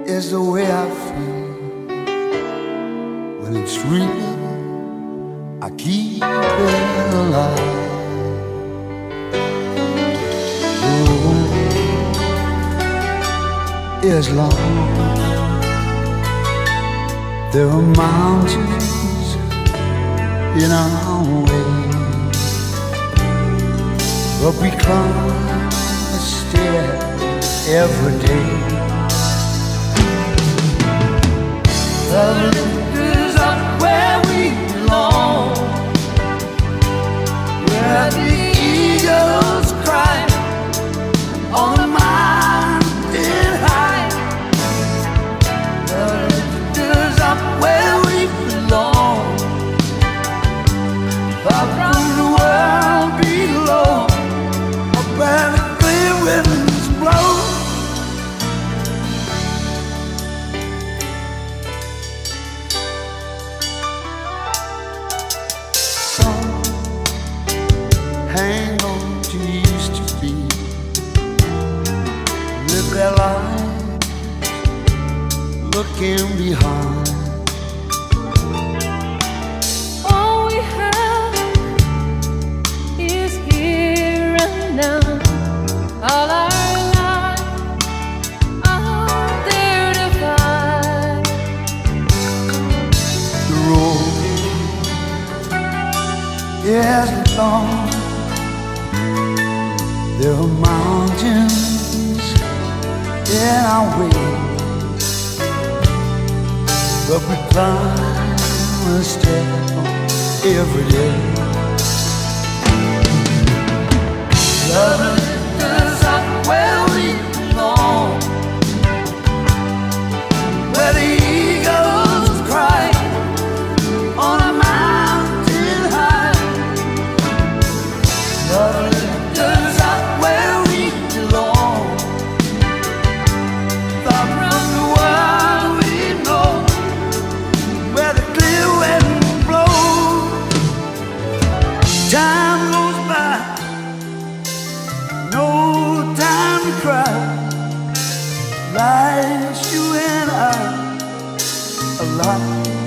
is the way I feel. When it's real, I keep it alive. Is long. There are mountains in our way, but we climb a stair every day. The lift is up where we belong, where the eagles cry on the mountain high. The lift is up where we belong, far from the world below, up where the clear winds blow. Some hang on to used to be, live their lives looking behind. All we have is here and now. All our lives are there to find. The road is long. There are mountains in our way, but we climb a step every day. Love lift us up where we belong, where the eagles cry on a mountain high. Love lift us up where we belong, far from the world we know, where the clear wind blows. Time goes by, no time to cry. Life's you and I alive.